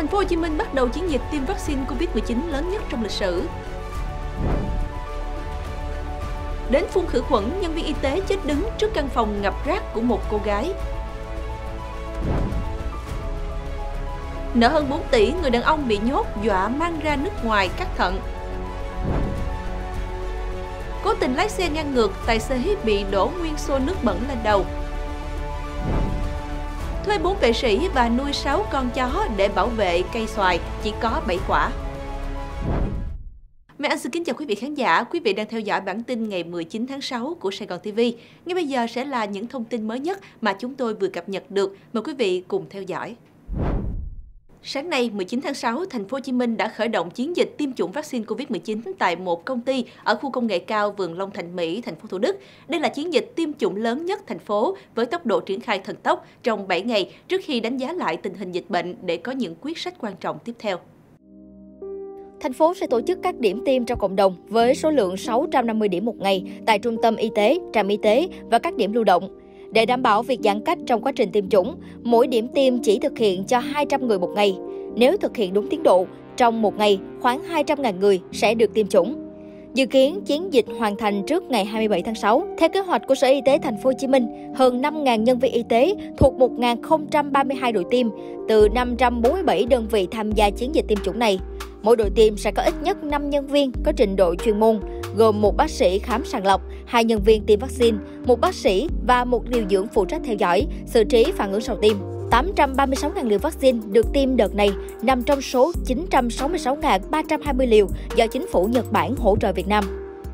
phố Hồ Chí Minh bắt đầu chiến dịch tiêm vaccine Covid-19 lớn nhất trong lịch sử. Đến phun khử khuẩn, nhân viên y tế chết đứng trước căn phòng ngập rác của một cô gái. Nợ hơn 4 tỷ, người đàn ông bị nhốt dọa mang ra nước ngoài cắt thận. Cố tình lái xe ngang ngược, tài xế bị đổ nguyên xô nước bẩn lên đầu. Thuê 4 vệ sĩ và nuôi 6 con chó để bảo vệ cây xoài, chỉ có 7 quả. Anh xin kính chào quý vị khán giả. Quý vị đang theo dõi bản tin ngày 19 tháng 6 của Sài Gòn TV. Ngay bây giờ sẽ là những thông tin mới nhất mà chúng tôi vừa cập nhật được. Mời quý vị cùng theo dõi. Sáng nay, 19 tháng 6, thành phố Hồ Chí Minh đã khởi động chiến dịch tiêm chủng vaccine Covid-19 tại một công ty ở khu công nghệ cao Vườn Long Thạnh Mỹ, thành phố Thủ Đức. Đây là chiến dịch tiêm chủng lớn nhất thành phố với tốc độ triển khai thần tốc trong 7 ngày trước khi đánh giá lại tình hình dịch bệnh để có những quyết sách quan trọng tiếp theo. Thành phố sẽ tổ chức các điểm tiêm trong cộng đồng với số lượng 650 điểm một ngày tại trung tâm y tế, trạm y tế và các điểm lưu động. Để đảm bảo việc giãn cách trong quá trình tiêm chủng, mỗi điểm tiêm chỉ thực hiện cho 200 người một ngày. Nếu thực hiện đúng tiến độ, trong một ngày, khoảng 200.000 người sẽ được tiêm chủng. Dự kiến chiến dịch hoàn thành trước ngày 27 tháng 6. Theo kế hoạch của Sở Y tế Thành phố Hồ Chí Minh, hơn 5.000 nhân viên y tế thuộc 1.032 đội tiêm từ 547 đơn vị tham gia chiến dịch tiêm chủng này. Mỗi đội tiêm sẽ có ít nhất 5 nhân viên có trình độ chuyên môn, gồm một bác sĩ khám sàng lọc, 2 nhân viên tiêm vaccine, một bác sĩ và một điều dưỡng phụ trách theo dõi, xử trí phản ứng sau tiêm. 836.000 liều vaccine được tiêm đợt này nằm trong số 966.320 liều do chính phủ Nhật Bản hỗ trợ Việt Nam.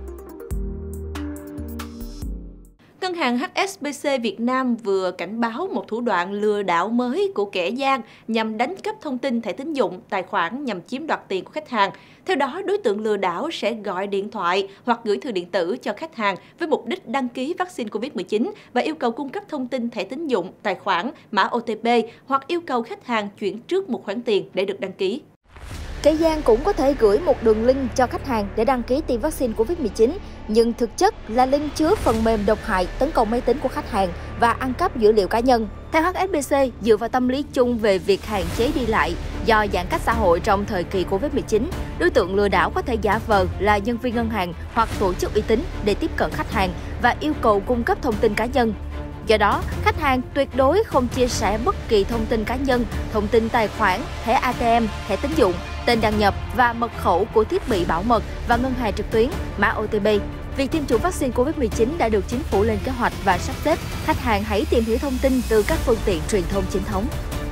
Ngân hàng HSBC Việt Nam vừa cảnh báo một thủ đoạn lừa đảo mới của kẻ gian nhằm đánh cắp thông tin thẻ tín dụng, tài khoản nhằm chiếm đoạt tiền của khách hàng. Theo đó, đối tượng lừa đảo sẽ gọi điện thoại hoặc gửi thư điện tử cho khách hàng với mục đích đăng ký vaccine Covid-19 và yêu cầu cung cấp thông tin thẻ tín dụng, tài khoản, mã OTP hoặc yêu cầu khách hàng chuyển trước một khoản tiền để được đăng ký. Kẻ gian cũng có thể gửi một đường link cho khách hàng để đăng ký tiêm vaccine Covid-19, nhưng thực chất là link chứa phần mềm độc hại tấn công máy tính của khách hàng và ăn cắp dữ liệu cá nhân. Theo HSBC, dựa vào tâm lý chung về việc hạn chế đi lại do giãn cách xã hội trong thời kỳ Covid-19, đối tượng lừa đảo có thể giả vờ là nhân viên ngân hàng hoặc tổ chức uy tín để tiếp cận khách hàng và yêu cầu cung cấp thông tin cá nhân. Do đó, khách hàng tuyệt đối không chia sẻ bất kỳ thông tin cá nhân, thông tin tài khoản, thẻ ATM, thẻ tín dụng, tên đăng nhập và mật khẩu của thiết bị bảo mật và ngân hàng trực tuyến, mã OTP. Việc tiêm chủng vaccine Covid-19 đã được chính phủ lên kế hoạch và sắp xếp. Khách hàng hãy tìm hiểu thông tin từ các phương tiện truyền thông chính thống.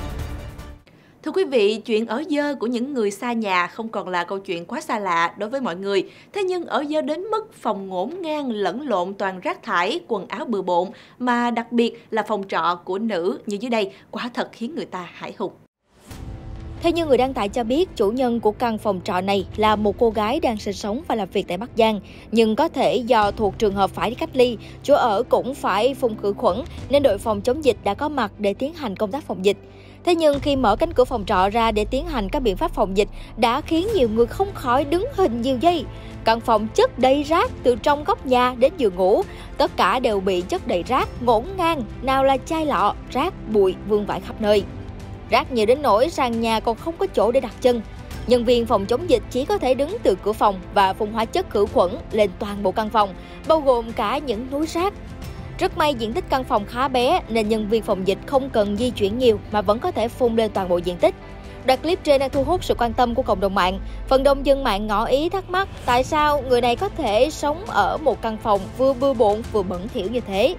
Thưa quý vị, chuyện ở dơ của những người xa nhà không còn là câu chuyện quá xa lạ đối với mọi người. Thế nhưng ở dơ đến mức phòng ngổn ngang lẫn lộn toàn rác thải, quần áo bừa bộn, mà đặc biệt là phòng trọ của nữ như dưới đây, quả thật khiến người ta hãi hùng. Theo như người đăng tải cho biết, chủ nhân của căn phòng trọ này là một cô gái đang sinh sống và làm việc tại Bắc Giang. Nhưng có thể do thuộc trường hợp phải đi cách ly, chỗ ở cũng phải phun khử khuẩn, nên đội phòng chống dịch đã có mặt để tiến hành công tác phòng dịch. Thế nhưng khi mở cánh cửa phòng trọ ra để tiến hành các biện pháp phòng dịch đã khiến nhiều người không khỏi đứng hình nhiều giây. Căn phòng chất đầy rác từ trong góc nhà đến giường ngủ. Tất cả đều bị chất đầy rác, ngổn ngang, nào là chai lọ, rác, bụi vương vãi khắp nơi. Rác nhiều đến nỗi sàn nhà còn không có chỗ để đặt chân. Nhân viên phòng chống dịch chỉ có thể đứng từ cửa phòng và phun hóa chất khử khuẩn lên toàn bộ căn phòng, bao gồm cả những núi rác. Rất may diện tích căn phòng khá bé nên nhân viên phòng dịch không cần di chuyển nhiều mà vẫn có thể phun lên toàn bộ diện tích. Đoạn clip trên đang thu hút sự quan tâm của cộng đồng mạng. Phần đông dân mạng ngỏ ý thắc mắc tại sao người này có thể sống ở một căn phòng vừa bừa bộn vừa bẩn thỉu như thế.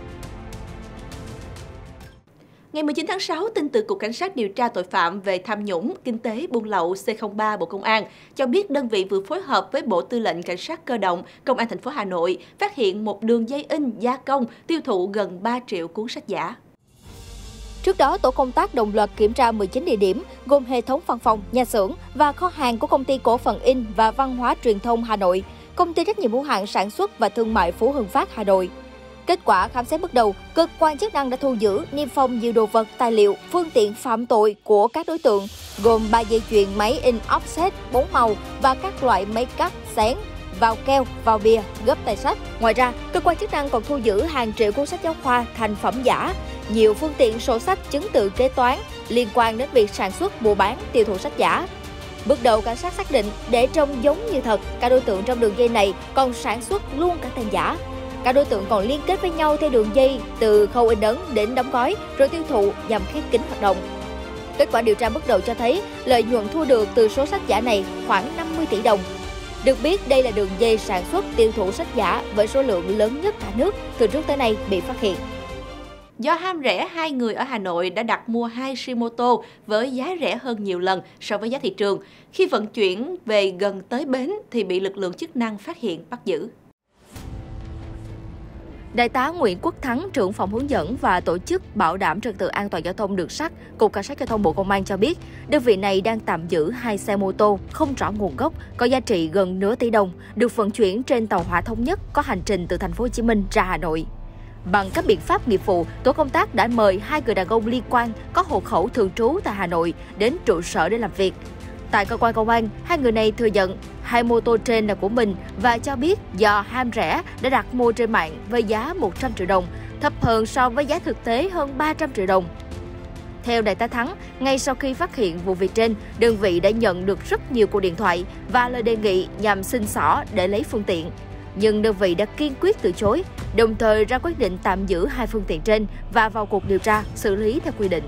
Ngày 19 tháng 6, tin từ Cục Cảnh sát điều tra tội phạm về tham nhũng, kinh tế, buôn lậu C03 Bộ Công an cho biết đơn vị vừa phối hợp với Bộ Tư lệnh Cảnh sát cơ động, Công an thành phố Hà Nội phát hiện một đường dây in, gia công, tiêu thụ gần 3 triệu cuốn sách giả. Trước đó, tổ công tác đồng loạt kiểm tra 19 địa điểm, gồm hệ thống văn phòng, nhà xưởng và kho hàng của Công ty Cổ phần In và Văn hóa Truyền thông Hà Nội, Công ty trách nhiệm hữu hạn sản xuất và thương mại Phú Hưng Phát Hà Nội. Kết quả khám xét bước đầu, cơ quan chức năng đã thu giữ niêm phong nhiều đồ vật, tài liệu, phương tiện phạm tội của các đối tượng, gồm 3 dây chuyền máy in offset 4 màu và các loại máy cắt, xén, vào keo, vào bìa, gấp tay sách. Ngoài ra, cơ quan chức năng còn thu giữ hàng triệu cuốn sách giáo khoa thành phẩm giả. nhiều phương tiện sổ sách chứng từ kế toán liên quan đến việc sản xuất, mua bán, tiêu thụ sách giả. Bước đầu, cảnh sát xác định để trông giống như thật, các đối tượng trong đường dây này còn sản xuất luôn cả tem giả. Các đối tượng còn liên kết với nhau theo đường dây từ khâu in ấn đến đóng gói rồi tiêu thụ nhằm khép kín hoạt động. Kết quả điều tra bước đầu cho thấy lợi nhuận thu được từ số sách giả này khoảng 50 tỷ đồng. Được biết, đây là đường dây sản xuất tiêu thụ sách giả với số lượng lớn nhất cả nước từ trước tới nay bị phát hiện. Do ham rẻ, hai người ở Hà Nội đã đặt mua 2 siêu mô tô với giá rẻ hơn nhiều lần so với giá thị trường. Khi vận chuyển về gần tới bến thì bị lực lượng chức năng phát hiện bắt giữ. Đại tá Nguyễn Quốc Thắng, trưởng phòng hướng dẫn và tổ chức bảo đảm trật tự an toàn giao thông đường sắt, Cục Cảnh sát Giao thông Bộ Công an cho biết, đơn vị này đang tạm giữ 2 xe mô tô không rõ nguồn gốc, có giá trị gần nửa tỷ đồng, được vận chuyển trên tàu hỏa Thống Nhất có hành trình từ thành phố Hồ Chí Minh ra Hà Nội. Bằng các biện pháp nghiệp vụ, tổ công tác đã mời 2 người đàn ông liên quan có hộ khẩu thường trú tại Hà Nội đến trụ sở để làm việc. Tại cơ quan công an, 2 người này thừa nhận 2 mô tô trên là của mình và cho biết do ham rẻ đã đặt mua trên mạng với giá 100 triệu đồng, thấp hơn so với giá thực tế hơn 300 triệu đồng. Theo Đại tá Thắng, ngay sau khi phát hiện vụ việc trên, đơn vị đã nhận được rất nhiều cuộc điện thoại và lời đề nghị nhằm xin xỏ để lấy phương tiện. Nhưng đơn vị đã kiên quyết từ chối, đồng thời ra quyết định tạm giữ 2 phương tiện trên và vào cuộc điều tra, xử lý theo quy định.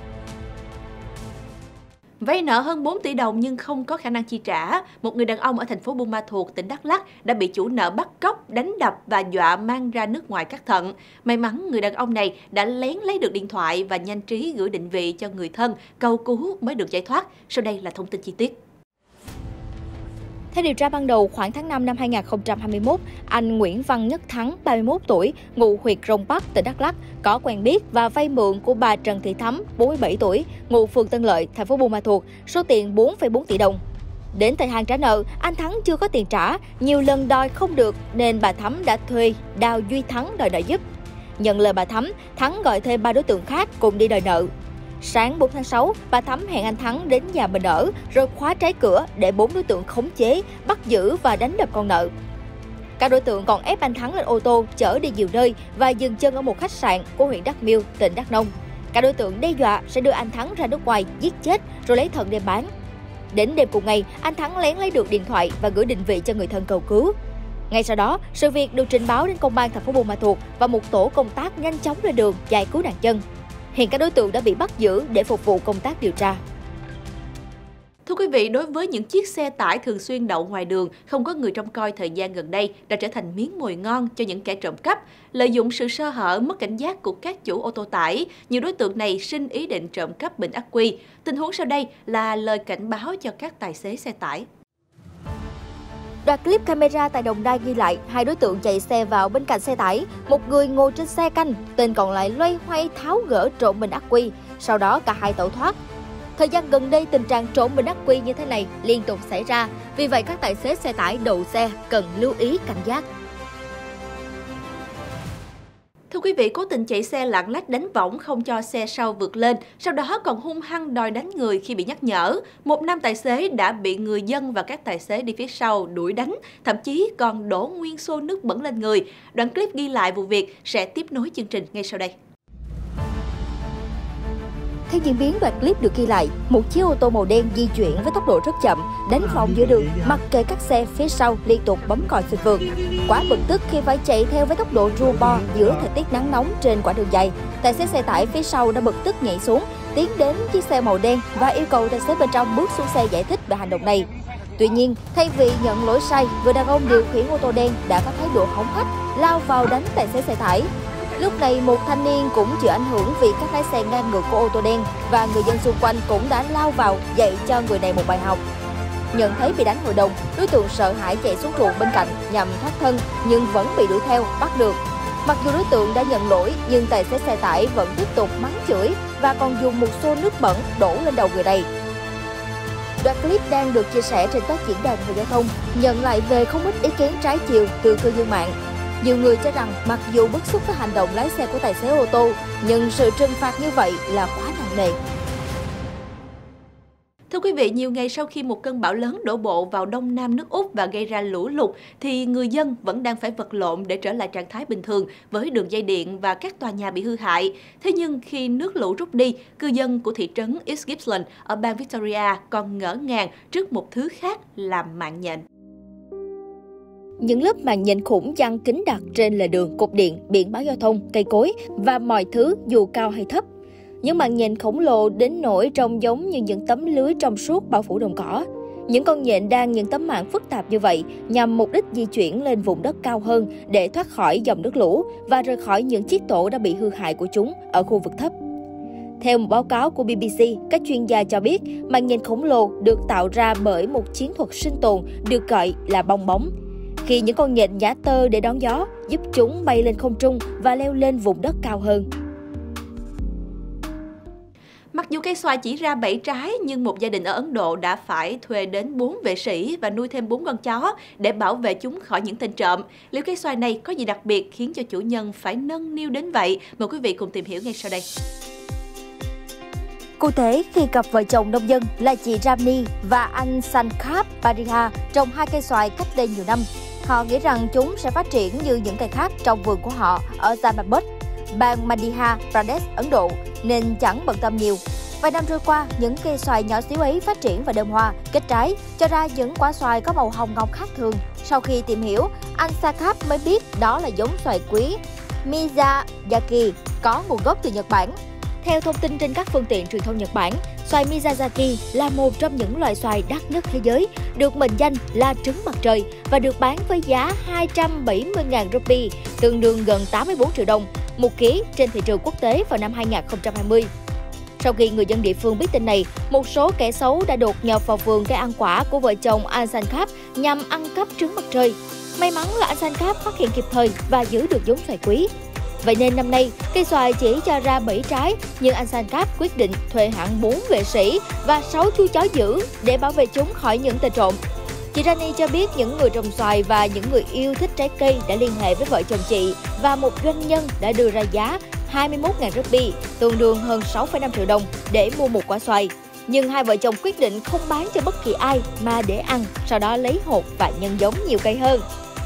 Vay nợ hơn 4 tỷ đồng nhưng không có khả năng chi trả, một người đàn ông ở thành phố Buôn Ma Thuột, tỉnh Đắk Lắk đã bị chủ nợ bắt cóc, đánh đập và dọa mang ra nước ngoài cắt thận. May mắn người đàn ông này đã lén lấy được điện thoại và nhanh trí gửi định vị cho người thân, cầu cứu mới được giải thoát. Sau đây là thông tin chi tiết. Theo điều tra ban đầu, khoảng tháng 5 năm 2021, anh Nguyễn Văn Nhất Thắng, 31 tuổi, ngụ huyện Rông Bắc, tỉnh Đắk Lắk, có quen biết và vay mượn của bà Trần Thị Thắm, 47 tuổi, ngụ phường Tân Lợi, thành phố Buôn Ma Thuột, số tiền 4,4 tỷ đồng. Đến thời hạn trả nợ, anh Thắng chưa có tiền trả, nhiều lần đòi không được nên bà Thắm đã thuê Đào Duy Thắng đòi nợ giúp. Nhận lời bà Thắm, Thắng gọi thêm 3 đối tượng khác cùng đi đòi nợ. Sáng 4 tháng 6, bà Thắm hẹn anh Thắng đến nhà mình ở, rồi khóa trái cửa để 4 đối tượng khống chế, bắt giữ và đánh đập con nợ. Các đối tượng còn ép anh Thắng lên ô tô, chở đi nhiều nơi và dừng chân ở một khách sạn của huyện Đắk Miêu, tỉnh Đắk Nông. Các đối tượng đe dọa sẽ đưa anh Thắng ra nước ngoài, giết chết rồi lấy thận đem bán. Đến đêm cùng ngày, anh Thắng lén lấy được điện thoại và gửi định vị cho người thân cầu cứu. Ngay sau đó, sự việc được trình báo đến công an thành phố Buôn Ma Thuột và một tổ công tác nhanh chóng lên đường giải cứu nạn nhân. Hiện các đối tượng đã bị bắt giữ để phục vụ công tác điều tra. Thưa quý vị, đối với những chiếc xe tải thường xuyên đậu ngoài đường, không có người trông coi thời gian gần đây đã trở thành miếng mồi ngon cho những kẻ trộm cắp. Lợi dụng sự sơ hở, mất cảnh giác của các chủ ô tô tải, nhiều đối tượng này sinh ý định trộm cắp bình ắc quy. Tình huống sau đây là lời cảnh báo cho các tài xế xe tải. Đoạn clip camera tại Đồng Nai ghi lại 2 đối tượng chạy xe vào bên cạnh xe tải, một người ngồi trên xe canh, tên còn lại loay hoay tháo gỡ trộm bình ắc quy, sau đó cả hai tẩu thoát. Thời gian gần đây, tình trạng trộm bình ắc quy như thế này liên tục xảy ra, vì vậy các tài xế xe tải đậu xe cần lưu ý cảnh giác. Thưa quý vị, cố tình chạy xe lạng lách đánh võng không cho xe sau vượt lên, sau đó còn hung hăng đòi đánh người khi bị nhắc nhở. Một nam tài xế đã bị người dân và các tài xế đi phía sau đuổi đánh, thậm chí còn đổ nguyên xô nước bẩn lên người. Đoạn clip ghi lại vụ việc sẽ tiếp nối chương trình ngay sau đây. Theo diễn biến đoạn clip được ghi lại, một chiếc ô tô màu đen di chuyển với tốc độ rất chậm, đánh vòng giữa đường, mặc kệ các xe phía sau liên tục bấm còi xin vượt. Quá bực tức khi phải chạy theo với tốc độ rùa bo giữa thời tiết nắng nóng trên quãng đường dài, tài xế xe tải phía sau đã bực tức nhảy xuống, tiến đến chiếc xe màu đen và yêu cầu tài xế bên trong bước xuống xe giải thích về hành động này. Tuy nhiên, thay vì nhận lỗi sai, người đàn ông điều khiển ô tô đen đã có thái độ hống hách, lao vào đánh tài xế xe tải. Lúc này, một thanh niên cũng chịu ảnh hưởng vì các lái xe ngang ngược của ô tô đen và người dân xung quanh cũng đã lao vào dạy cho người này một bài học. Nhận thấy bị đánh hội đồng, đối tượng sợ hãi chạy xuống ruộng bên cạnh nhằm thoát thân nhưng vẫn bị đuổi theo, bắt được. Mặc dù đối tượng đã nhận lỗi nhưng tài xế xe tải vẫn tiếp tục mắng chửi và còn dùng một xô nước bẩn đổ lên đầu người này. Đoạn clip đang được chia sẻ trên các diễn đàn về giao thông, nhận lại về không ít ý kiến trái chiều từ cư dân mạng. Nhiều người cho rằng mặc dù bức xúc với hành động lái xe của tài xế ô tô, nhưng sự trừng phạt như vậy là quá nặng nề. Thưa quý vị, nhiều ngày sau khi một cơn bão lớn đổ bộ vào đông nam nước Úc và gây ra lũ lụt, thì người dân vẫn đang phải vật lộn để trở lại trạng thái bình thường với đường dây điện và các tòa nhà bị hư hại. Thế nhưng khi nước lũ rút đi, cư dân của thị trấn East Gippsland ở bang Victoria còn ngỡ ngàng trước một thứ khác là mạng nhện. Những lớp màng nhện khủng giăng kín đặc trên lề đường, cột điện, biển báo giao thông, cây cối và mọi thứ dù cao hay thấp. Những màng nhện khổng lồ đến nỗi trông giống như những tấm lưới trong suốt bao phủ đồng cỏ. Những con nhện đan những tấm mảng phức tạp như vậy nhằm mục đích di chuyển lên vùng đất cao hơn để thoát khỏi dòng nước lũ và rời khỏi những chiếc tổ đã bị hư hại của chúng ở khu vực thấp. Theo một báo cáo của BBC, các chuyên gia cho biết màng nhện khổng lồ được tạo ra bởi một chiến thuật sinh tồn được gọi là bong bóng. Khi những con nhện nhả tơ để đón gió, giúp chúng bay lên không trung và leo lên vùng đất cao hơn. Mặc dù cây xoài chỉ ra 7 trái, nhưng một gia đình ở Ấn Độ đã phải thuê đến 4 vệ sĩ và nuôi thêm 4 con chó để bảo vệ chúng khỏi những tên trộm. Liệu cây xoài này có gì đặc biệt khiến cho chủ nhân phải nâng niu đến vậy? Mời quý vị cùng tìm hiểu ngay sau đây. Cụ thể, khi cặp vợ chồng nông dân là chị Ramni và anh Sankap Pariha trồng 2 cây xoài cách đây nhiều năm, họ nghĩ rằng chúng sẽ phát triển như những cây khác trong vườn của họ ở Jamabad, bang Madhya Pradesh, Ấn Độ, nên chẳng bận tâm nhiều. Vài năm trôi qua, những cây xoài nhỏ xíu ấy phát triển và đơm hoa, kết trái, cho ra những quả xoài có màu hồng ngọc khác thường. Sau khi tìm hiểu, anh Sankap mới biết đó là giống xoài quý Miyazaki có nguồn gốc từ Nhật Bản. Theo thông tin trên các phương tiện truyền thông Nhật Bản, xoài Miyazaki là một trong những loại xoài đắt nhất thế giới, được mệnh danh là trứng mặt trời và được bán với giá 270.000 rupee, tương đương gần 84 triệu đồng một ký trên thị trường quốc tế vào năm 2020. Sau khi người dân địa phương biết tin này, một số kẻ xấu đã đột nhập vào vườn cây ăn quả của vợ chồng anh Sankap nhằm ăn cắp trứng mặt trời. May mắn là anh Sankap phát hiện kịp thời và giữ được giống xoài quý. Vậy nên năm nay, cây xoài chỉ cho ra 7 trái, nhưng anh Sankap quyết định thuê hẳn 4 vệ sĩ và 6 chú chó giữ để bảo vệ chúng khỏi những tên trộm. Chị Rani cho biết những người trồng xoài và những người yêu thích trái cây đã liên hệ với vợ chồng chị và một doanh nhân đã đưa ra giá 21.000 rupee, tương đương hơn 6,5 triệu đồng để mua một quả xoài. Nhưng hai vợ chồng quyết định không bán cho bất kỳ ai mà để ăn, sau đó lấy hột và nhân giống nhiều cây hơn.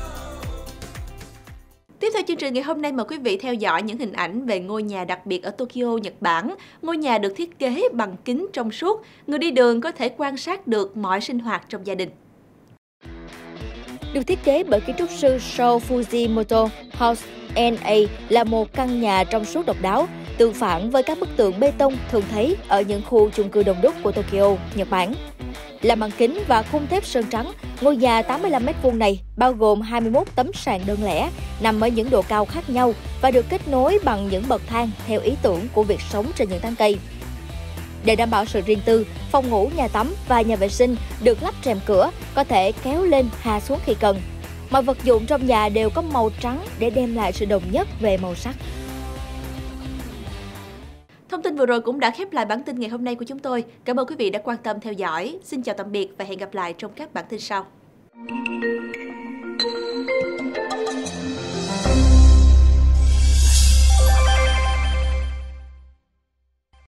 Tiếp theo chương trình ngày hôm nay, mời quý vị theo dõi những hình ảnh về ngôi nhà đặc biệt ở Tokyo, Nhật Bản. Ngôi nhà được thiết kế bằng kính trong suốt, người đi đường có thể quan sát được mọi sinh hoạt trong gia đình. Được thiết kế bởi kiến trúc sư Sho Fujimoto, House NA là một căn nhà trong suốt độc đáo, tương phản với các bức tường bê tông thường thấy ở những khu chung cư đông đúc của Tokyo, Nhật Bản. Làm bằng kính và khung thép sơn trắng, ngôi nhà 85 m² này bao gồm 21 tấm sàn đơn lẻ, nằm ở những độ cao khác nhau và được kết nối bằng những bậc thang theo ý tưởng của việc sống trên những tán cây. Để đảm bảo sự riêng tư, phòng ngủ, nhà tắm và nhà vệ sinh được lắp rèm cửa, có thể kéo lên hạ xuống khi cần. Mọi vật dụng trong nhà đều có màu trắng để đem lại sự đồng nhất về màu sắc. Thông tin vừa rồi cũng đã khép lại bản tin ngày hôm nay của chúng tôi. Cảm ơn quý vị đã quan tâm theo dõi. Xin chào tạm biệt và hẹn gặp lại trong các bản tin sau.